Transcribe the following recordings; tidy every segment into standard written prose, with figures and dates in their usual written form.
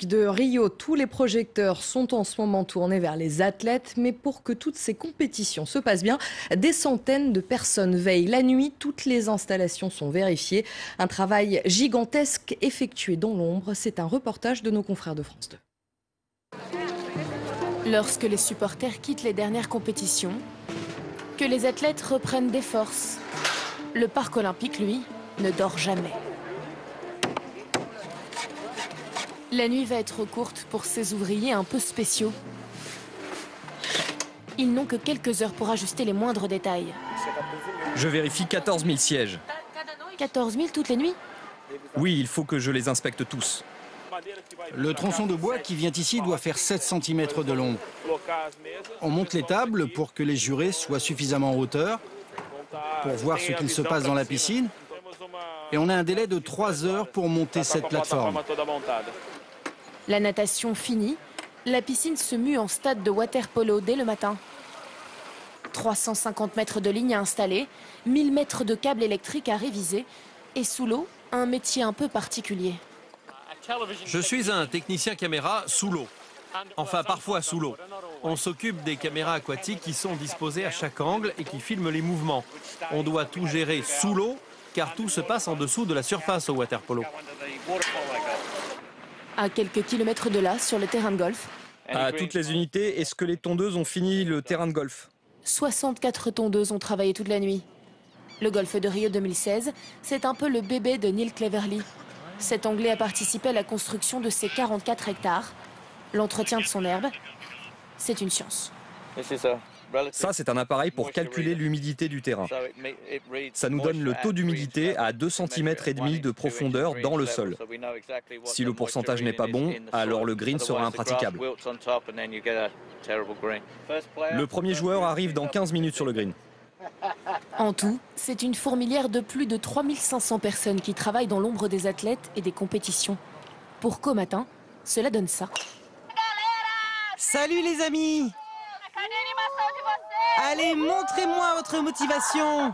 olympiques de Rio, tous les projecteurs sont en ce moment tournés vers les athlètes. Mais pour que toutes ces compétitions se passent bien, des centaines de personnes veillent. La nuit, toutes les installations sont vérifiées. Un travail gigantesque effectué dans l'ombre. C'est un reportage de nos confrères de France 2. Lorsque les supporters quittent les dernières compétitions, que les athlètes reprennent des forces, le parc olympique, lui, ne dort jamais. La nuit va être courte pour ces ouvriers un peu spéciaux. Ils n'ont que quelques heures pour ajuster les moindres détails. Je vérifie 14 000 sièges. 14 000 toutes les nuits? Oui, il faut que je les inspecte tous. Le tronçon de bois qui vient ici doit faire 7 cm de long. On monte les tables pour que les jurés soient suffisamment en hauteur pour voir ce qu'il se passe dans la piscine. Et on a un délai de 3 heures pour monter cette plateforme. La natation finie, la piscine se mue en stade de water polo dès le matin. 350 mètres de lignes à installer, 1000 mètres de câbles électriques à réviser. Et sous l'eau, un métier un peu particulier. Je suis un technicien caméra sous l'eau. Enfin, parfois sous l'eau. On s'occupe des caméras aquatiques qui sont disposées à chaque angle et qui filment les mouvements. On doit tout gérer sous l'eau, car tout se passe en dessous de la surface au water polo. À quelques kilomètres de là, sur le terrain de golf, À toutes les unités, est-ce que les tondeuses ont fini le terrain de golf? 64 tondeuses ont travaillé toute la nuit. Le golfe de Rio 2016, c'est un peu le bébé de Neil Cleverly. Cet Anglais a participé à la construction de ses 44 hectares. L'entretien de son herbe, c'est une science. Ça, c'est un appareil pour calculer l'humidité du terrain. Ça nous donne le taux d'humidité à 2,5 cm de profondeur dans le sol. Si le pourcentage n'est pas bon, alors le green sera impraticable. Le premier joueur arrive dans 15 minutes sur le green. En tout, c'est une fourmilière de plus de 3500 personnes qui travaillent dans l'ombre des athlètes et des compétitions. Pour qu'au matin, cela donne ça. Salut les amis! Allez, montrez-moi votre motivation!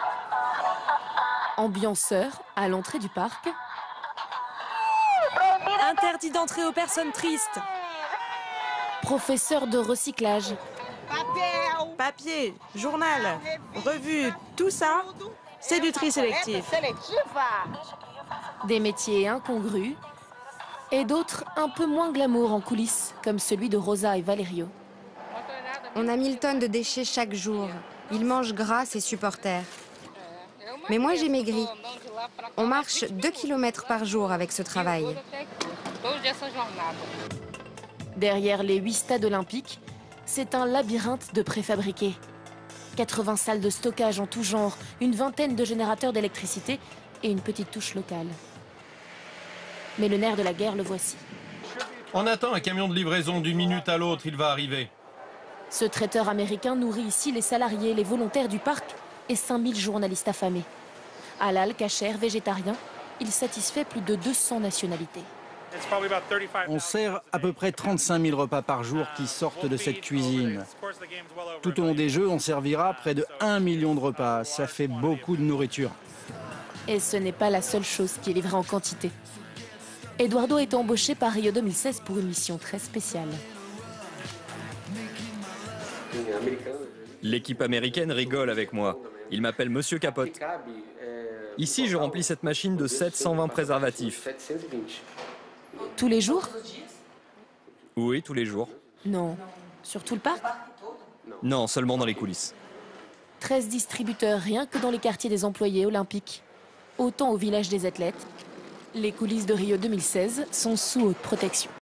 Ambianceur à l'entrée du parc. Interdit d'entrer aux personnes tristes. Professeur de recyclage. Papier, journal, revue, tout ça, c'est du tri sélectif. Des métiers incongrus. Et d'autres un peu moins glamour en coulisses, comme celui de Rosa et Valerio. On a 1000 tonnes de déchets chaque jour. Ils mangent gras, ces supporters. Mais moi, j'ai maigri. On marche 2 km par jour avec ce travail. Derrière les 8 stades olympiques, c'est un labyrinthe de préfabriqués. 80 salles de stockage en tout genre, une vingtaine de générateurs d'électricité et une petite touche locale. Mais le nerf de la guerre, le voici. On attend un camion de livraison d'une minute à l'autre, il va arriver. Ce traiteur américain nourrit ici les salariés, les volontaires du parc et 5000 journalistes affamés. Halal, cachère, végétarien, il satisfait plus de 200 nationalités. On sert à peu près 35 000 repas par jour qui sortent de cette cuisine. Tout au long des Jeux, on servira près de 1 million de repas. Ça fait beaucoup de nourriture. Et ce n'est pas la seule chose qui est livrée en quantité. Eduardo est embauché par Rio 2016 pour une mission très spéciale. L'équipe américaine rigole avec moi. Il m'appelle Monsieur Capote. Ici, je remplis cette machine de 720 préservatifs. Tous les jours? Oui, tous les jours. Non. Sur tout le parc? Non, seulement dans les coulisses. 13 distributeurs rien que dans les quartiers des employés olympiques. Autant au village des athlètes. Les coulisses de Rio 2016 sont sous haute protection.